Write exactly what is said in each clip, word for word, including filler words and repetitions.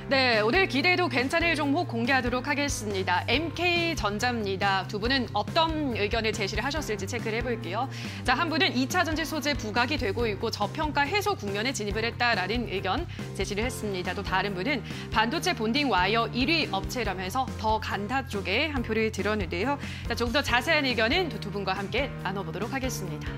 네, 오늘 기대도 괜찮을 종목 공개하도록 하겠습니다. 엠케이전자입니다. 두 분은 어떤 의견을 제시를 하셨을지 체크를 해볼게요. 자, 한 분은 이 차 전지 소재 부각이 되고 있고 저평가 해소 국면에 진입을 했다라는 의견 제시를 했습니다. 또 다른 분은 반도체 본딩 와이어 일 위 업체라면서 더 간다 쪽에 한 표를 들었는데요. 자, 조금 더 자세한 의견은 두 분과 함께 나눠보도록 하겠습니다.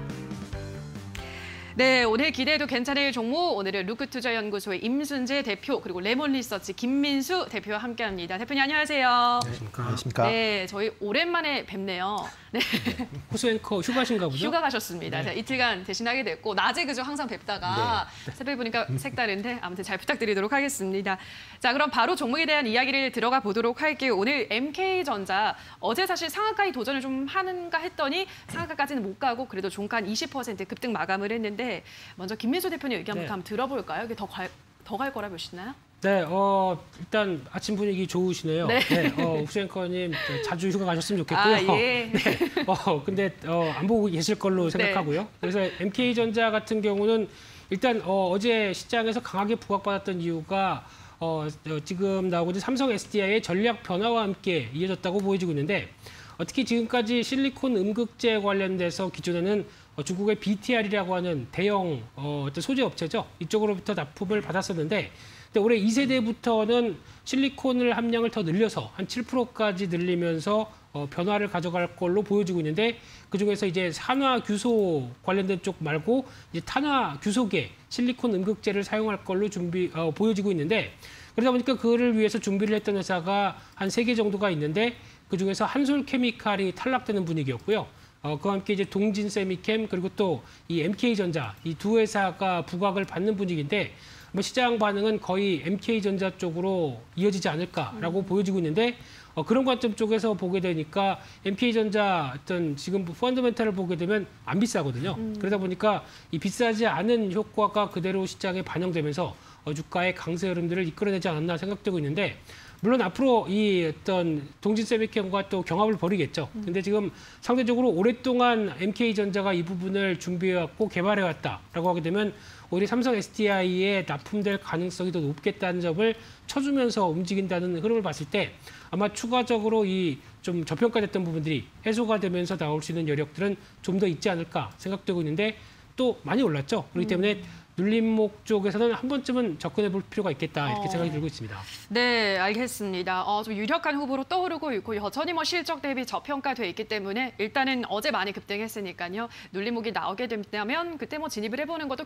네, 오늘 기대도 괜찮을 종목, 오늘은 루크투자연구소의 임순재 대표, 그리고 레몬리서치 김민수 대표와 함께합니다. 대표님 안녕하세요. 안녕하십니까. 안녕하십니까. 네, 저희 오랜만에 뵙네요. 네. 호수 앵커 휴가신가 보죠? 휴가 가셨습니다. 네. 이틀간 대신하게 됐고 낮에 그저 항상 뵙다가 네. 새벽에 보니까 색다른데 아무튼 잘 부탁드리도록 하겠습니다. 자, 그럼 바로 종목에 대한 이야기를 들어가 보도록 할게요. 오늘 엠케이전자 어제 사실 상한가에 도전을 좀 하는가 했더니 상한가까지는 못 가고 그래도 종가 이십 퍼센트 급등 마감을 했는데 먼저 김민수 대표님 의견부터 네. 한번 들어볼까요? 이게 더 갈 더 갈 거라 보시나요? 네, 어, 일단 아침 분위기 좋으시네요. 네. 네, 어, 옥수 앵커님 자주 휴가 가셨으면 좋겠고요. 아, 예. 네, 어, 근데 어, 안 보고 계실 걸로 생각하고요. 네. 그래서 엠케이전자 같은 경우는 일단 어, 어제 시장에서 강하게 부각받았던 이유가 어, 어, 지금 나오고 있는 삼성 에스디아이의 전략 변화와 함께 이어졌다고 보여지고 있는데 어, 특히 지금까지 실리콘 음극재 관련돼서 기존에는 어, 중국의 비티알이라고 하는 대형 어, 어떤 소재 업체죠. 이쪽으로부터 납품을 받았었는데 근데 올해 이 세대부터는 실리콘을 함량을 더 늘려서 한 칠 퍼센트까지 늘리면서 어, 변화를 가져갈 걸로 보여지고 있는데 그중에서 이제 산화 규소 관련된 쪽 말고 이제 탄화 규소계 실리콘 음극재를 사용할 걸로 준비 어, 보여지고 있는데 그러다 보니까 그를 위해서 준비를 했던 회사가 한 세 개 정도가 있는데 그중에서 한솔케미칼이 탈락되는 분위기였고요. 어, 그와 함께 이제 동진세미캠 그리고 또 이 엠케이전자 이 두 회사가 부각을 받는 분위기인데 뭐 시장 반응은 거의 엠케이전자 쪽으로 이어지지 않을까라고 음. 보여지고 있는데 어, 그런 관점 쪽에서 보게 되니까 엠케이전자 어떤 지금 펀더멘탈을 보게 되면 안 비싸거든요. 음. 그러다 보니까 이 비싸지 않은 효과가 그대로 시장에 반영되면서 어, 주가의 강세 흐름들을 이끌어내지 않았나 생각되고 있는데 물론 앞으로 이 어떤 동진세미캠과 또 경합을 벌이겠죠. 근데 지금 상대적으로 오랫동안 엠케이전자가 이 부분을 준비해왔고 개발해왔다라고 하게 되면 오히려 삼성 에스디아이에 납품될 가능성이 더 높겠다는 점을 쳐주면서 움직인다는 흐름을 봤을 때 아마 추가적으로 이 좀 저평가됐던 부분들이 해소가 되면서 나올 수 있는 여력들은 좀 더 있지 않을까 생각되고 있는데 또 많이 올랐죠. 그렇기 때문에 눌림목 쪽에서는 한 번쯤은 접근해 볼 필요가 있겠다 이렇게 어. 생각이 들고 있습니다. 네, 알겠습니다. 어, 좀 유력한 후보로 떠오르고 있고 여전히 뭐 실적 대비 저평가돼 있기 때문에 일단은 어제 많이 급등했으니까요. 눌림목이 나오게 된다면 그때 뭐 진입을 해보는 것도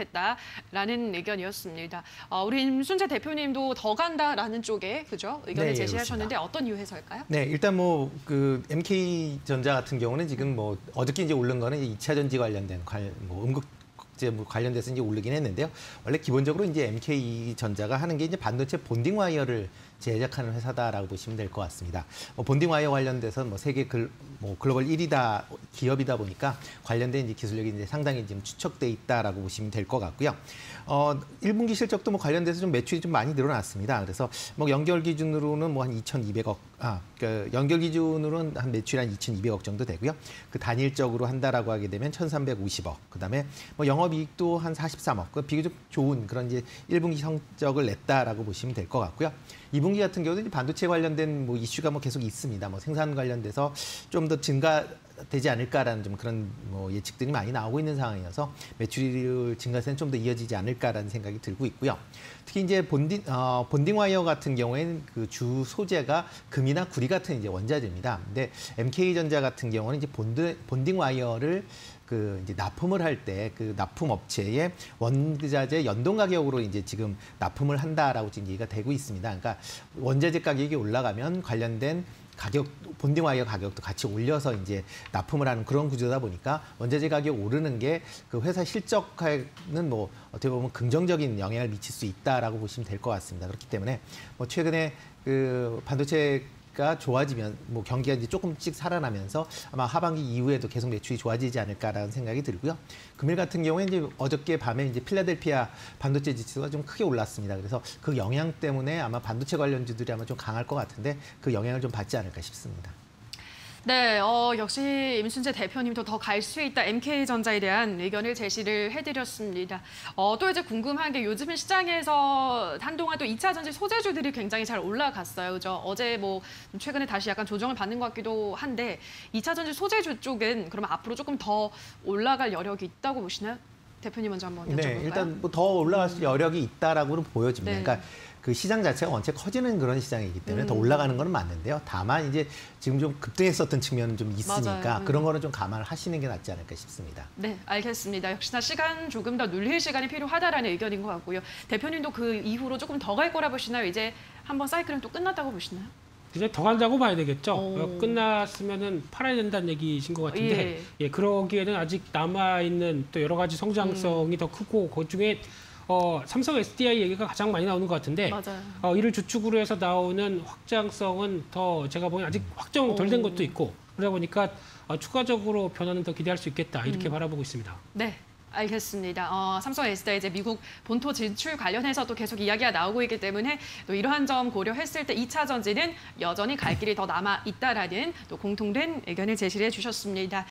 괜찮겠다라는 의견이었습니다. 어, 우리 임순재 대표님도 더 간다라는 쪽에 그죠 의견을 네, 제시하셨는데 그렇습니다. 어떤 이유에서일까요? 네, 일단 뭐 그 엠케이전자 같은 경우는 지금 뭐 어저께 이제 오른 거는 이 차 전지 관련된 관, 뭐 음극 뭐 관련돼서 이제 오르긴 했는데요. 원래 기본적으로 이제 엠케이전자가 하는 게 이제 반도체 본딩 와이어를 제작하는 회사다라고 보시면 될 것 같습니다. 뭐 본딩 와이어 관련돼서 뭐 세계 글, 뭐 글로벌 일 위다 기업이다 보니까 관련된 이제 기술력이 이제 상당히 지금 추적돼 있다라고 보시면 될 것 같고요. 어, 일 분기 실적도 뭐 관련돼서 좀 매출이 좀 많이 늘어났습니다. 그래서 뭐 연결 기준으로는 뭐 한 이천이백억, 아, 그 연결 기준으로는 한 매출이 한 이천이백억 정도 되고요. 그 단일적으로 한다라고 하게 되면 천삼백오십억. 그다음에 뭐 영업이익도 한 사십삼억. 그 비교적 좋은 그런 이제 일 분기 성적을 냈다라고 보시면 될 것 같고요. 이 분기 같은 경우는 반도체 관련된 뭐 이슈가 뭐 계속 있습니다. 뭐 생산 관련돼서 좀 더 증가되지 않을까라는 좀 그런 뭐 예측들이 많이 나오고 있는 상황이어서 매출율 증가세는 좀 더 이어지지 않을까라는 생각이 들고 있고요. 특히 이제 본딩 어, 본딩 와이어 같은 경우에는 그 주 소재가 금이나 구리 같은 이제 원자재입니다. 근데 엠케이전자 같은 경우는 이제 본드, 본딩 와이어를 그 이제 납품을 할 때 그 납품 업체의 원자재 연동 가격으로 이제 지금 납품을 한다라고 지금 얘기가 되고 있습니다. 그러니까 원자재 가격이 올라가면 관련된 가격, 본딩 와이어 가격도 같이 올려서 이제 납품을 하는 그런 구조다 보니까 원자재 가격 오르는 게 그 회사 실적에는 뭐 어떻게 보면 긍정적인 영향을 미칠 수 있다라고 보시면 될 것 같습니다. 그렇기 때문에 뭐 최근에 그 반도체 가 좋아지면 뭐 경기가 이제 조금씩 살아나면서 아마 하반기 이후에도 계속 매출이 좋아지지 않을까라는 생각이 들고요. 금일 같은 경우에 이제 어저께 밤에 이제 필라델피아 반도체 지수가 좀 크게 올랐습니다. 그래서 그 영향 때문에 아마 반도체 관련주들이 아마 좀 강할 것 같은데 그 영향을 좀 받지 않을까 싶습니다. 네, 어, 역시 임순재 대표님도 더 갈 수 있다 엠케이전자에 대한 의견을 제시를 해드렸습니다. 어, 또 이제 궁금한 게 요즘은 시장에서 한동안 또 이차 전지 소재주들이 굉장히 잘 올라갔어요. 그죠? 어제 뭐 최근에 다시 약간 조정을 받는 것 같기도 한데 이차 전지 소재주 쪽은 그러면 앞으로 조금 더 올라갈 여력이 있다고 보시나요? 대표님 먼저 한번 여쭤볼까요? 네, 일단 뭐 더 올라갈 수 여력이 있다라고는 보여집니다. 네. 그러니까 그 시장 자체가 원체 커지는 그런 시장이기 때문에 음. 더 올라가는 건 맞는데요. 다만 이제 지금 좀 급등했었던 측면은 좀 있으니까 맞아요. 그런 거는 좀 감안을 하시는 게 낫지 않을까 싶습니다. 네, 알겠습니다. 역시나 시간 조금 더 눌릴 시간이 필요하다라는 의견인 것 같고요. 대표님도 그 이후로 조금 더 갈 거라 보시나요? 이제 한번 사이클은 또 끝났다고 보시나요? 이제 더 간다고 봐야 되겠죠. 오. 어, 끝났으면은 팔아야 된다는 얘기신 것 같은데, 예. 예, 그러기에는 아직 남아 있는 또 여러 가지 성장성이 음. 더 크고 그 중에 어, 삼성 에스디아이 얘기가 가장 많이 나오는 것 같은데, 맞아요. 어, 이를 주축으로 해서 나오는 확장성은 더 제가 보기엔 아직 확정 덜 된 오. 것도 있고 그러다 보니까 어, 추가적으로 변화는 더 기대할 수 있겠다 이렇게 음. 바라보고 있습니다. 네. 알겠습니다. 어, 삼성 에스디아이 이제 미국 본토 진출 관련해서 또 계속 이야기가 나오고 있기 때문에 또 이러한 점 고려했을 때 이차 전지는 여전히 갈 길이 더 남아 있다라는 또 공통된 의견을 제시해 주셨습니다.